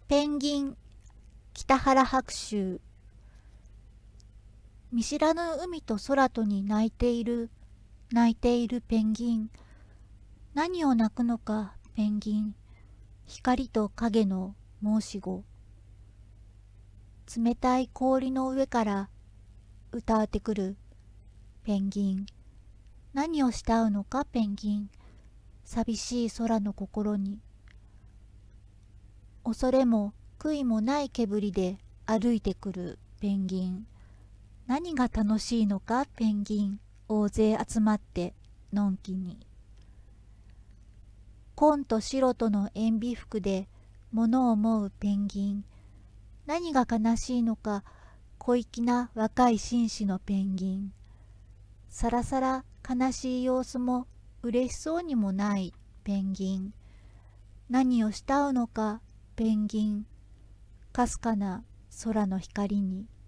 ペンギン、北原白秋。見知らぬ海と空とに泣いているペンギン。何を泣くのかペンギン。光と影の申し子。冷たい氷の上から歌ってくるペンギン。何を慕うのかペンギン。寂しい空の心に。恐れも悔いもない煙で歩いてくるペンギン。何が楽しいのかペンギン。大勢集まってのんきに。紺と白との塩ビ服で物を思うペンギン。何が悲しいのか小粋な若い紳士のペンギン。さらさら悲しい様子も嬉しそうにもないペンギン。何を慕うのかペンギン。かすかな空の光に。